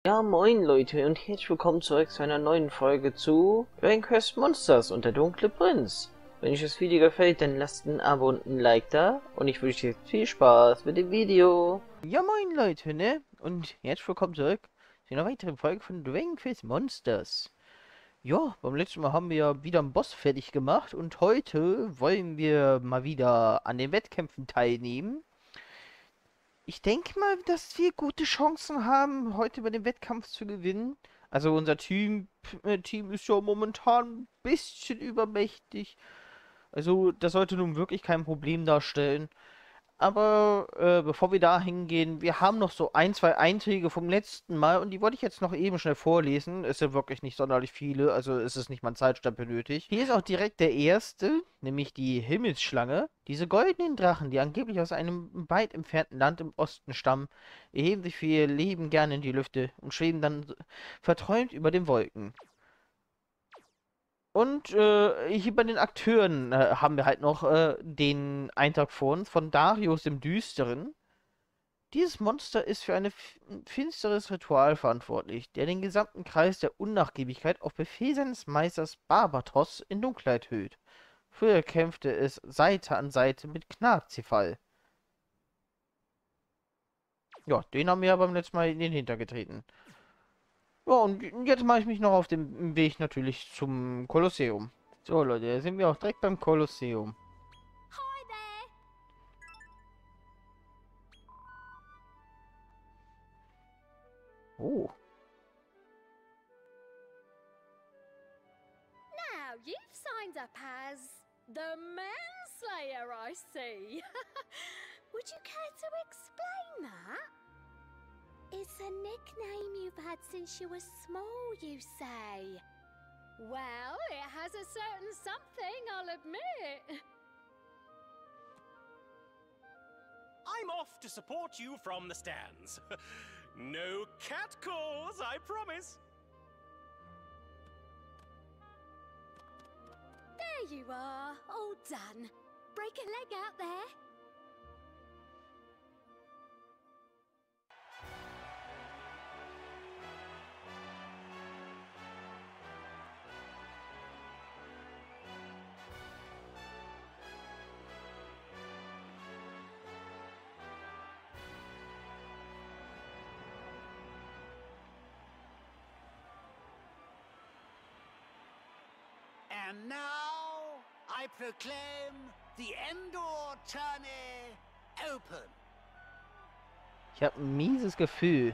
Ja, moin Leute und herzlich willkommen zurück zu einer neuen Folge zu Dragon Quest Monsters und der dunkle Prinz. Wenn euch das Video gefällt, dann lasst ein Abo und ein Like da und ich wünsche euch jetzt viel Spaß mit dem Video. Ja, moin Leute, ne? Und herzlich willkommen zurück zu einer weiteren Folge von Dragon Quest Monsters. Ja, beim letzten Mal haben wir ja wieder einen Boss fertig gemacht und heute wollen wir mal wieder an den Wettkämpfen teilnehmen. Ich denke mal, dass wir gute Chancen haben, heute bei dem Wettkampf zu gewinnen. Also unser Team ist ja momentan ein bisschen übermächtig. Also das sollte nun wirklich kein Problem darstellen. Aber bevor wir da hingehen, wir haben noch so ein, zwei Einträge vom letzten Mal und die wollte ich jetzt noch eben schnell vorlesen. Es sind wirklich nicht sonderlich viele, also ist es nicht mal ein Zeitstempel nötig. Hier ist auch direkt der erste, nämlich die Himmelsschlange. Diese goldenen Drachen, die angeblich aus einem weit entfernten Land im Osten stammen, erheben sich für ihr Leben gerne in die Lüfte und schweben dann verträumt über den Wolken. Und hier bei den Akteuren haben wir halt noch den Eintrag vor uns von Darius dem Düsteren. Dieses Monster ist für ein finsteres Ritual verantwortlich, der den gesamten Kreis der Unnachgiebigkeit auf Befehl seines Meisters Barbatos in Dunkelheit hüllt. Früher kämpfte es Seite an Seite mit Knarrzifal. Ja, den haben wir ja beim letzten Mal in den Hintern getreten. Ja, und jetzt mache ich mich noch auf den Weg natürlich zum Kolosseum. So, Leute, da sind wir auch direkt beim Kolosseum. Hi there. Oh. Now you've signed up as the Manslayer, I see. Would you care to explain that? It's a nickname you've had since you were small, you say. Well, it has a certain something, I'll admit. I'm off to support you from the stands. No cat calls, I promise. There you are, all done. Break a leg out there. And now I proclaim the Endor Tourney open. Ich habe ein mieses Gefühl.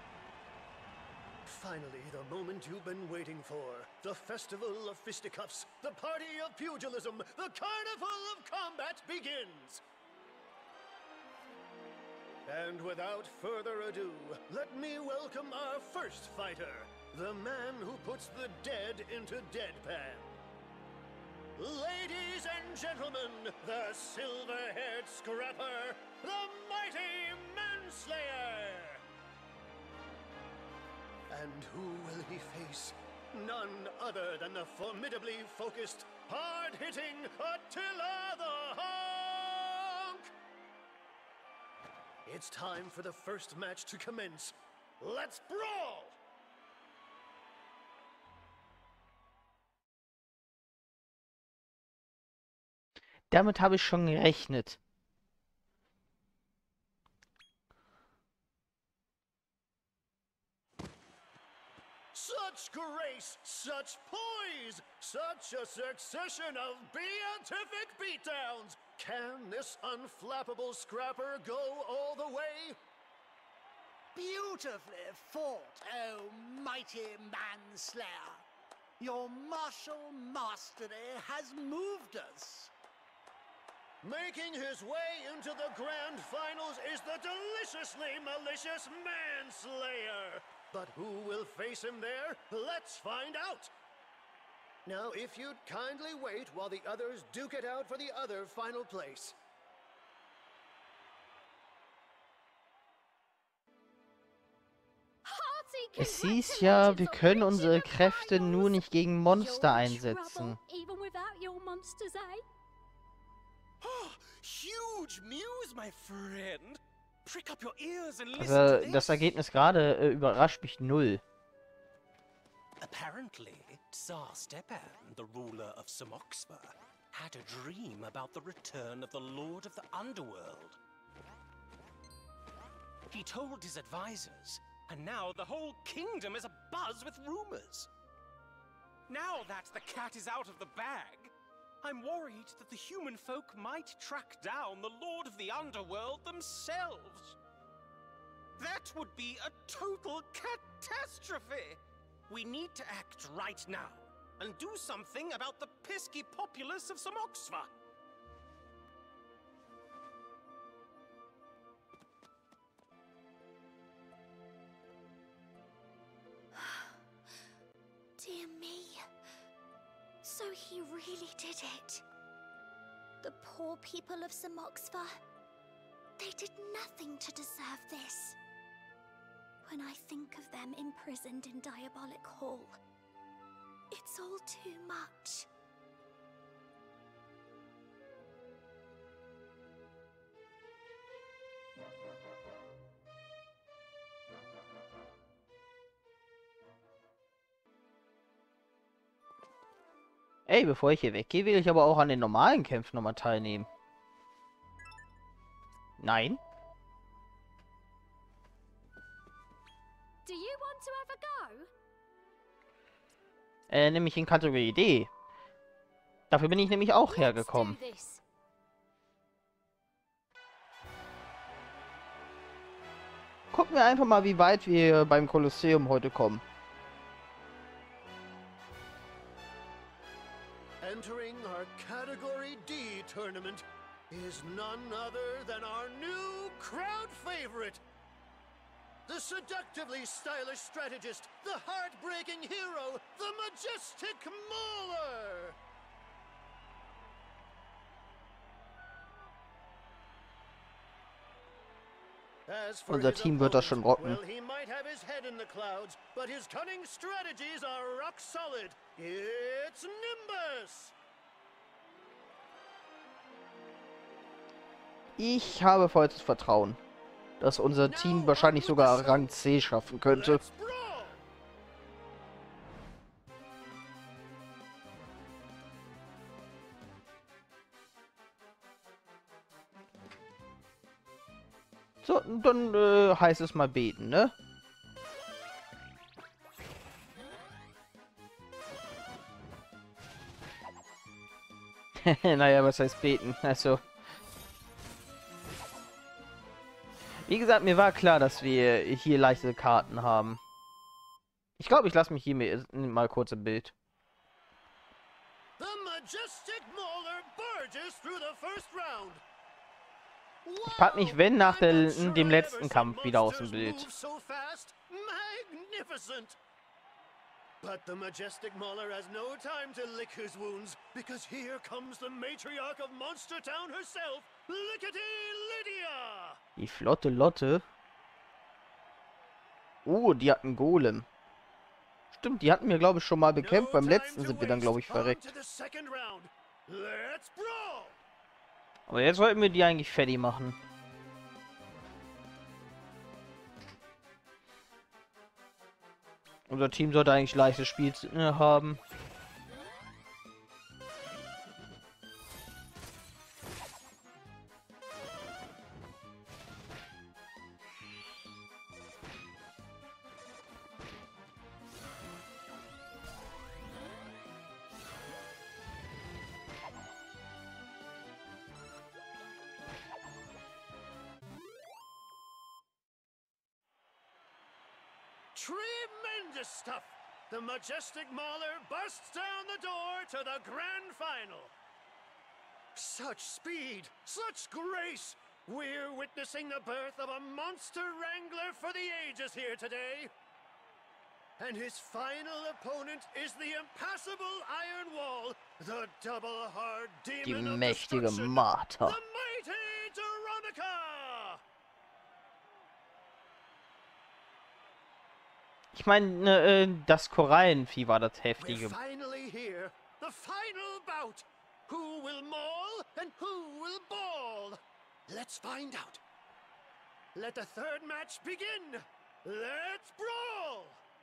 Finally, the moment you've been waiting for. The festival of fisticuffs, the party of pugilism, the carnival of combat begins! And without further ado, let me welcome our first fighter, the man who puts the dead into deadpan. Ladies and gentlemen, the silver-haired scrapper, the mighty Manslayer! And who will he face? None other than the formidably focused, hard-hitting Attila the Hawk! It's time for the first match to commence. Let's brawl! Damit habe ich schon gerechnet. Such grace, such poise, such a succession of beatific beatdowns! Can this unflappable scrapper go all the way? Beautifully fought, oh mighty Manslayer. Your martial mastery has moved us. Making his way into the grand finals is the deliciously malicious Manslayer. But who will face him there? Let's find out. Now, if you'd kindly wait while the others duke it out for the other final place. Es hieß ja, wir können unsere Kräfte nur nicht gegen Monster einsetzen. Even without your monsters, eh? Huge news, my friend. Prick up your ears and listen Also, to this. das Ergebnis gerade überrascht mich null. Apparently, Tsar Stepan, the ruler of Samoxva, had a dream about the return of the Lord of the Underworld. He told his advisors, and now the whole kingdom is abuzz with rumors. Now that the cat is out of the bag, I'm worried that the human folk might track down the Lord of the Underworld themselves. That would be a total catastrophe. We need to act right now and do something about the pesky populace of Samoxva. Dear me. So he really did it. The poor people of Samoxva. They did nothing to deserve this. When I think of them imprisoned in Diabolic Hall, it's all too much. Ey, bevor ich hier weggehe, will ich aber auch an den normalen Kämpfen nochmal teilnehmen. Nein? Do you want to have a go? Nämlich in Kategorie D. Dafür bin ich nämlich auch hergekommen. Let's do this. Gucken wir einfach mal, wie weit wir beim Kolosseum heute kommen. Entering our Category D tournament is none other than our new crowd favorite. The seductively stylish strategist, the heartbreaking hero, the majestic Mauler! As for Unser his Team wird das schon opponent, rocken. well, he might have his head in the clouds, but his cunning strategies are rock solid. It's Nimbus! Ich habe vollstes Vertrauen, dass unser Team wahrscheinlich sogar Rang C schaffen könnte. Let's brawl! So, dann heißt es mal beten, ne? Naja, was heißt beten? Also... Wie gesagt, mir war klar, dass wir hier leichte Karten haben. Ich glaube, ich lasse mich hier mal kurz im Bild. The majestic Mauler barges through the first round. Ich pack mich, wenn, nach dem letzten Kampf wieder aus dem Bild. So fast. Magnificent. But the majestic Mauler has no time to lick his wounds, because here comes the matriarch of Monster Town herself, Lickety Lydia! Die flotte Lotte. Oh, die hatten Golem. Stimmt, die hatten wir, glaube ich, schon mal bekämpft. Beim letzten sind wir dann, glaube ich, verreckt. Aber jetzt wollten wir die eigentlich fertig machen. Unser Team sollte eigentlich leichtes Spiel haben. Tremendous stuff! The majestic Mauler busts down the door to the grand final. Such speed, such grace! We're witnessing the birth of a monster wrangler for the ages here today. And his final opponent is the impassable Iron Wall, the double-hard Die demon of mächtige destruction, Martha. the mighty Veronica! Ich meine, das Korallenvieh war das We're Heftige. finally here. The final bout. Who will maul and who will ball? Let's find out. let the third match begin. Let's brawl!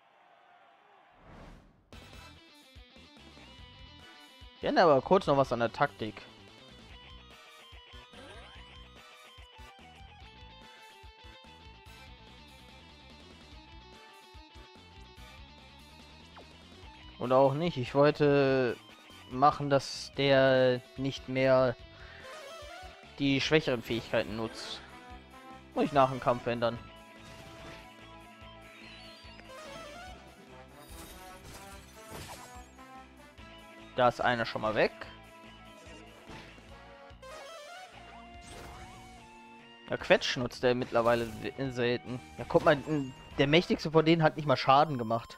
Wir ändern aber kurz noch was an der Taktik. Oder auch nicht. Ich wollte machen, dass der nicht mehr die schwächeren Fähigkeiten nutzt. Muss ich nach dem Kampf ändern. Da ist einer schon mal weg. Ja, Quetsch nutzt er mittlerweile selten. Ja, guck mal, der mächtigste von denen hat nicht mal Schaden gemacht.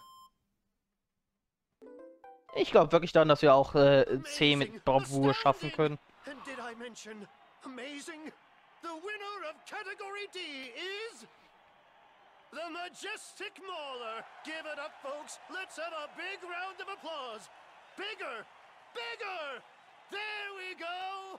Ich glaube wirklich daran, dass wir auch C mit Bravour schaffen können. And did I mention amazing? The winner of category D is the Majestic Mauler. Give it up, folks. Let's have a big round of applause. Bigger! Bigger! There we go!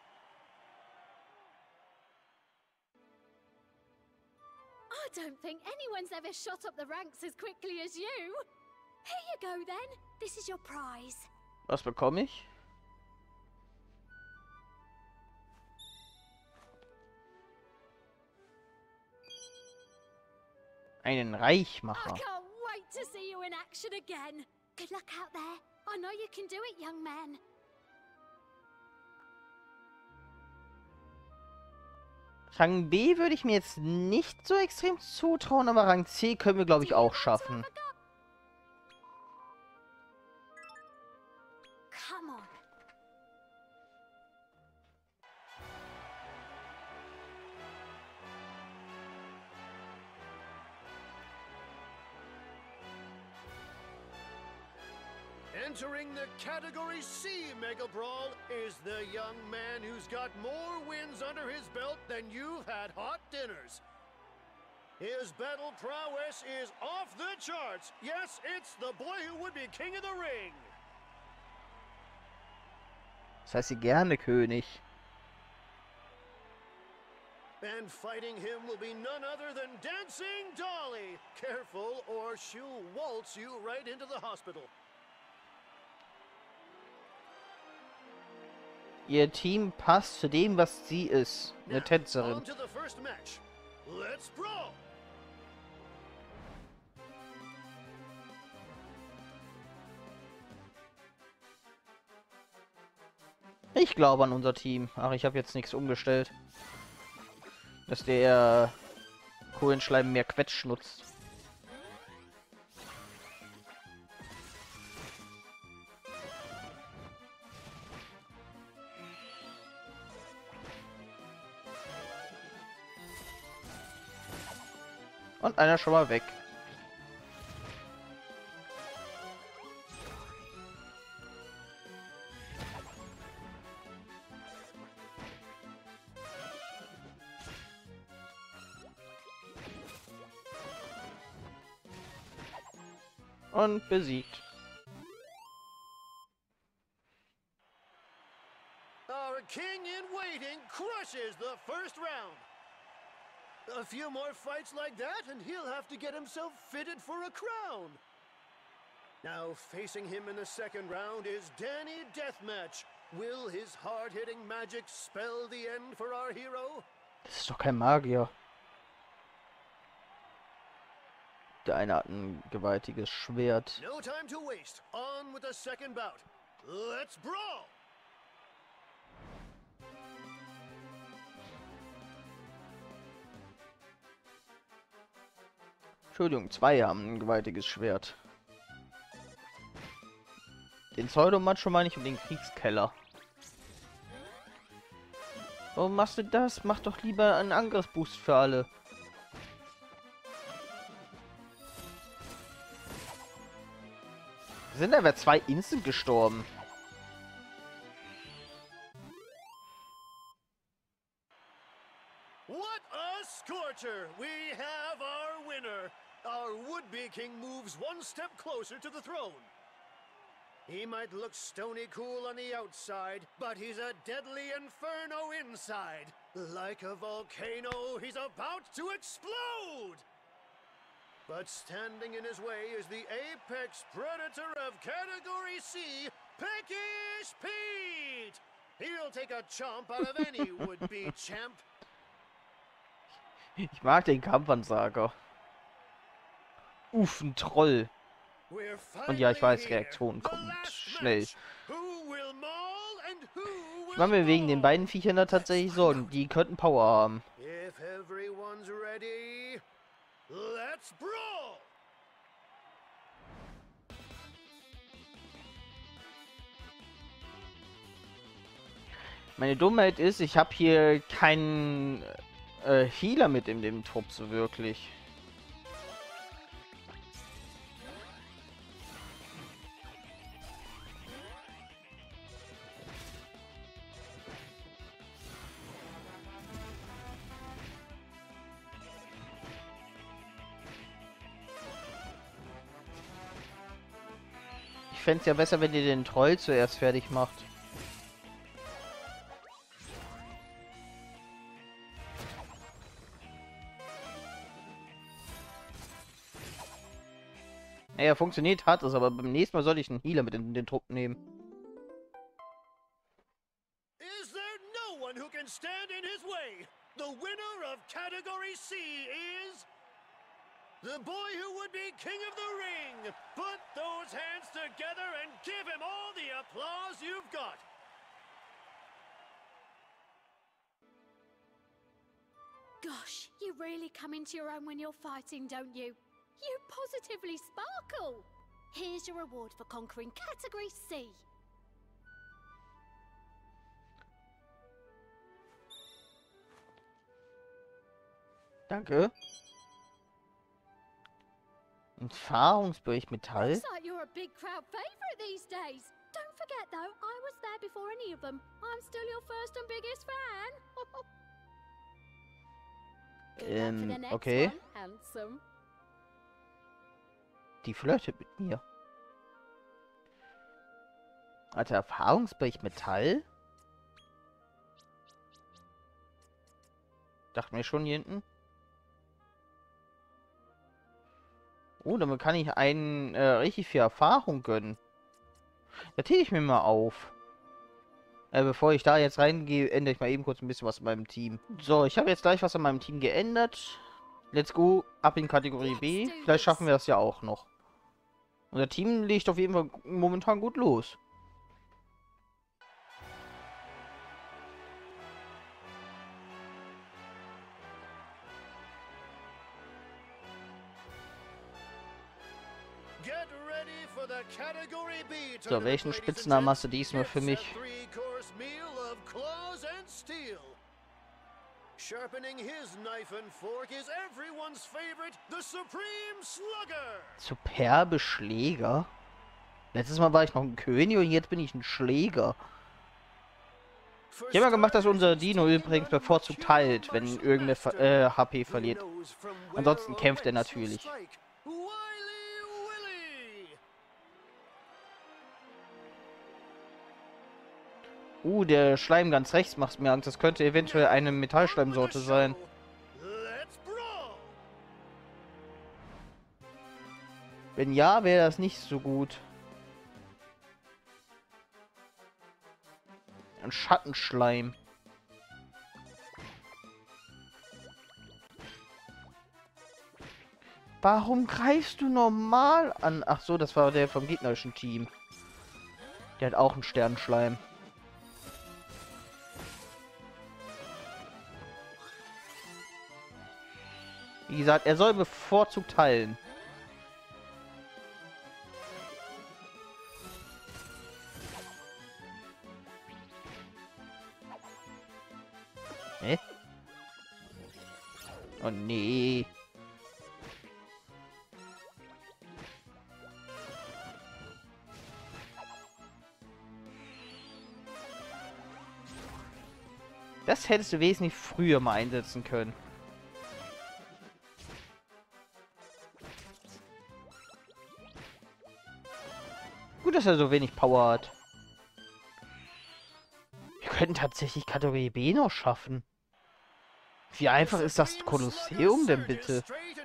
I don't think anyone's ever shot up the ranks as quickly as you. Here you go then. This is your prize. Was bekomme ich? Einen I Reichmacher. can't wait to see you in action again. Good luck out there. I know you can do it, young man. Rang B würde ich mir jetzt nicht so extrem zutrauen, aber Rang C können wir, glaube ich, auch schaffen. Come on. Entering the Category C Mega Brawl is the young man who's got more wins under his belt than you've had hot dinners. His battle prowess is off the charts. Yes, it's the boy who would be king of the ring. Das heißt sie gerne König. And fighting him will be none other than Dancing Dolly. Careful or she'll waltz you right into the hospital. Ihr Team passt zu dem, was sie ist. Eine Tänzerin. On to the first match. Let's brawl. Ich glaube an unser Team. Ach, ich habe jetzt nichts umgestellt. Dass der Kohlenschleim mehr Quetsch nutzt. Und einer schon mal weg. Und besiegt. Our king in waiting crushes the first round. A few more fights like that and he'll have to get himself fitted for a crown. Now facing him in the second round is Danny Deathmatch. Will his hard-hitting magic spell the end for our hero? Das ist doch kein Magier. Der eine hat ein gewaltiges Schwert. No time to waste. On with the second bout. Let's brawl! Entschuldigung, zwei haben ein gewaltiges Schwert. Den Pseudomacho meine ich und den Kriegskeller. Warum machst du das? Mach doch lieber einen Angriffsboost für alle. Sind aber zwei instant gestorben. What a scorcher! We have our winner! Our would-be king moves one step closer to the throne. He might look stony cool on the outside, but he's a deadly inferno inside. Like a volcano, he's about to explode! But standing in his way is the apex predator of Category C, Peckish Pete! He'll take a chomp out of any would-be champ. Ich mag den Kampfansager. Uff, ein Troll. Und ja, ich weiß, Reaktion kommt schnell. Ich mache mir wegen den beiden Viechern da tatsächlich Sorgen. Die könnten Power haben. If everyone's ready, let's brawl! Meine Dummheit ist, ich habe hier keinen Healer mit in dem Trupp so wirklich. Ich fände es ja besser, wenn ihr den Troll zuerst fertig macht. Naja, funktioniert hat es, aber beim nächsten Mal soll ich einen Healer mit in den Trupp nehmen. Is there no one who can stand in his way? The winner of Category C is the boy who would be king of the ring. Put those hands together and give him all the applause you've got. Gosh, you really come into your own when you're fighting, don't you? You positively sparkle! Here's your reward for conquering Category C. Danke. Erfahrungsbericht Metall. Looks like you're a big crowd favorite these days. Don't forget though, I was there before any of them. I'm still your first and biggest fan. Good luck for the next okay. one, handsome. Die flirtet mit mir. Alter, Erfahrungsbericht Metall? Dachte mir schon hier hinten. Oh, damit kann ich einen richtig viel Erfahrung gönnen. Da täte ich mir mal auf. Bevor ich da jetzt reingehe, ändere ich mal eben kurz ein bisschen was in meinem Team. So, ich habe jetzt gleich was an meinem Team geändert. Let's go, ab in Kategorie B. Vielleicht schaffen wir das ja auch noch. Unser Team legt auf jeden Fall momentan gut los. So, welchen Spitznamen hast du diesmal für mich? Sharpening his knife and fork is everyone's favorite, the Supreme Slugger. Superbe Schläger? Letztes Mal war ich noch ein König und jetzt bin ich ein Schläger. Ich habe ja gemacht, dass unser Dino übrigens bevorzugt teilt, wenn irgendeine HP verliert. Ansonsten kämpft er natürlich. Der Schleim ganz rechts macht mir Angst. Das könnte eventuell eine Metallschleimsorte sein. Wenn ja, wäre das nicht so gut. Ein Schattenschleim. Warum greifst du normal an? Ach so, das war der vom gegnerischen Team. Der hat auch einen Sternenschleim. Wie gesagt, er soll bevorzugt heilen. Hä? Oh nee. Das hättest du wesentlich früher mal einsetzen können. Gut, dass er so wenig Power hat. Wir könnten tatsächlich Kategorie B noch schaffen. Wie einfach ist das Kolosseum denn bitte?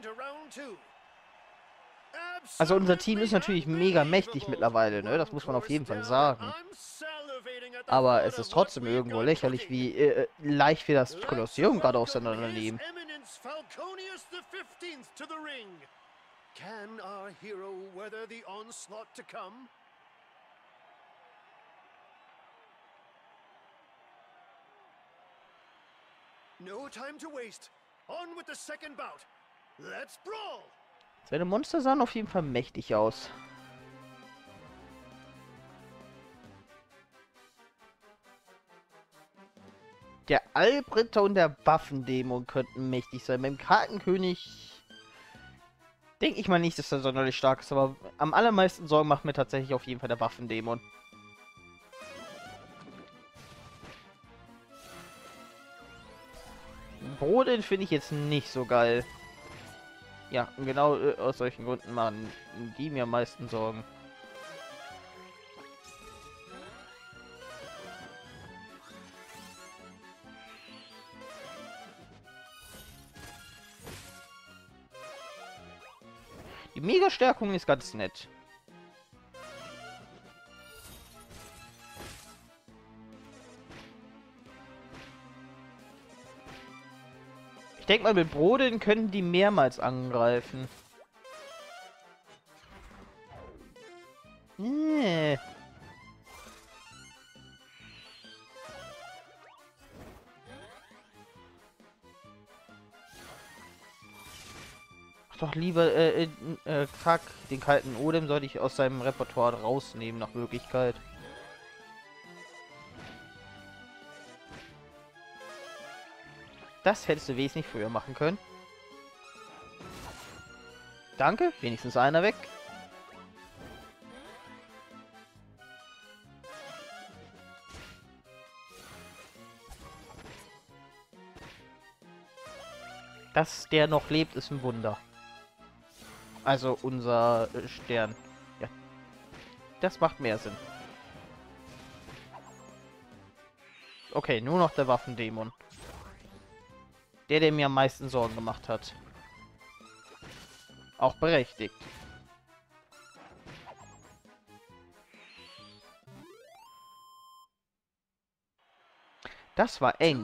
Also unser Team ist natürlich mega mächtig mittlerweile, ne? Das muss man auf jeden Fall sagen. Aber es ist trotzdem irgendwo lächerlich, wie leicht wir das Kolosseum gerade auseinandernehmen. Can our hero weather the onslaught to come? No time to waste. On with the second bout. Let's brawl! Seine Monster sahen auf jeden Fall mächtig aus. Der Albrechter und der Waffendämon könnten mächtig sein. Beim Krakenkönig denke ich mal nicht, dass er sonderlich stark ist, aber am allermeisten Sorgen macht mir tatsächlich auf jeden Fall der Waffendämon. Brodin finde ich jetzt nicht so geil. Ja, und genau aus solchen Gründen machen die mir am meisten Sorgen. Die Mega-Stärkung ist ganz nett. Ich denke mal, mit Brodin können die mehrmals angreifen. Nee. Ach doch lieber, fuck, den kalten Odem sollte ich aus seinem Repertoire rausnehmen, nach Möglichkeit. Das hättest du wesentlich früher machen können. Danke, wenigstens einer weg. Dass der noch lebt, ist ein Wunder. Also unser Stern. Ja. Das macht mehr Sinn. Okay, nur noch der Waffendämon. Der mir am meisten Sorgen gemacht hat. Auch berechtigt. Das war eng.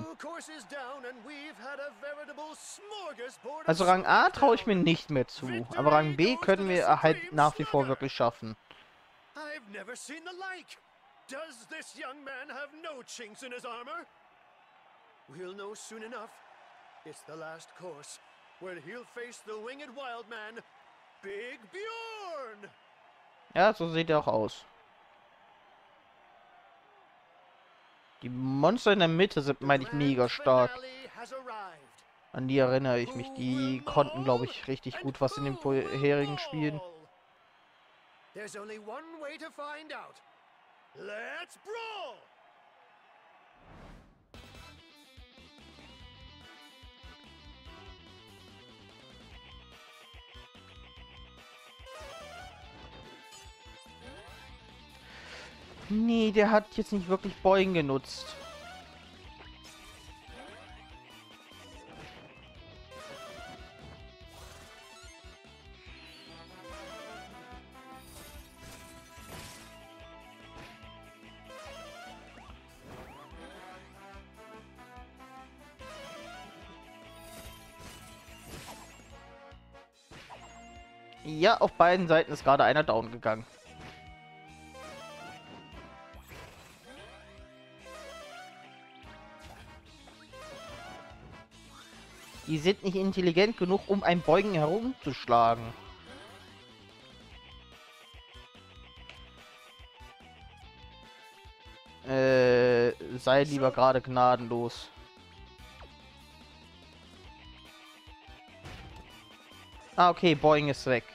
Also Rang A traue ich mir nicht mehr zu, aber Rang B können wir halt nach wie vor wirklich schaffen. I've never seen the like. Does this young man have no chinks in his armor? We'll know soon enough. It's the last course, where he'll face the winged wild man, Big Bjorn. Ja, so sieht er auch aus. Die Monster in der Mitte sind, meine ich, mega stark. An die erinnere ich mich. Die konnten, glaube ich, richtig gut was in den vorherigen Spielen. There's only one way to find out. Let's brawl! Nee, der hat jetzt nicht wirklich Beugen genutzt. Ja, auf beiden Seiten ist gerade einer down gegangen. Die sind nicht intelligent genug, um ein Beugen herumzuschlagen. Sei lieber gerade gnadenlos. Ah, okay, Beugen ist weg.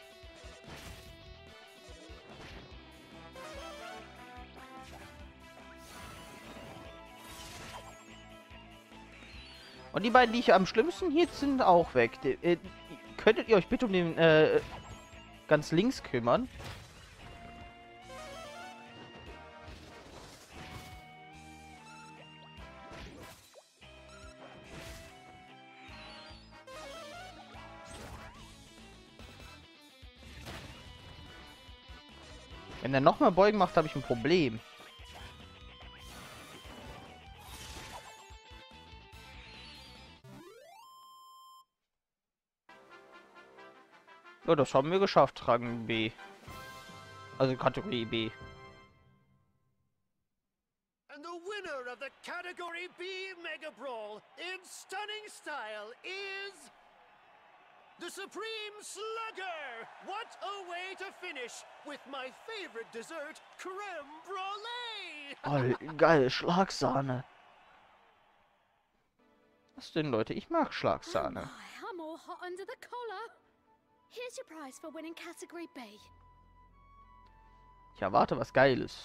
Und die beiden, die ich am schlimmsten hier sind, auch weg. Könntet ihr euch bitte um den ganz links kümmern? Wenn er nochmal Beugen macht, habe ich ein Problem. Ja, das haben wir geschafft, Rang B. Also Kategorie B. And the winner of the Category B Mega Brawl in stunning style is the Supreme Slugger! What a way to finish with my favorite dessert, creme brulee! Oh, geil, Schlagsahne. Was denn, Leute? Ich mag Oh Schlagsahne. my, I'm all hot under the collar. Here's your prize for winning category B. Ich erwarte was Geiles.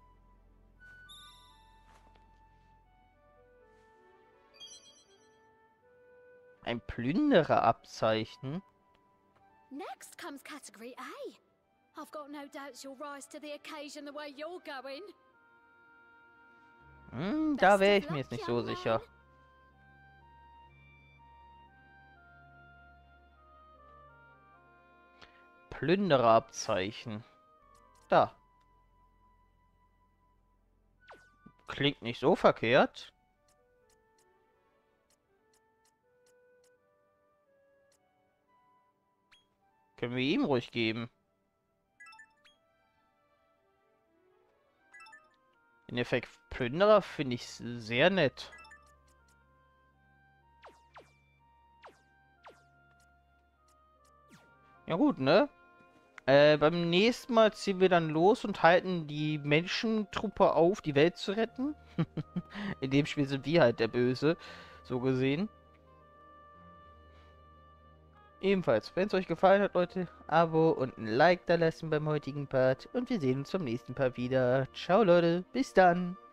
Ein Plündererabzeichen? Next comes category A. I've got no doubts you'll rise to the occasion the way you're going. Da Best wäre of ich mir luck, jetzt nicht so young sicher. man. Plündererabzeichen. Da. Klingt nicht so verkehrt. Können wir ihm ruhig geben. Den Effekt Plünderer finde ich sehr nett. Ja gut, ne? Beim nächsten Mal ziehen wir dann los und halten die Menschentruppe auf, die Welt zu retten. In dem Spiel sind wir halt der Böse, so gesehen. Ebenfalls, wenn es euch gefallen hat, Leute, Abo und ein Like da lassen beim heutigen Part. Und wir sehen uns beim nächsten Part wieder. Ciao, Leute, bis dann.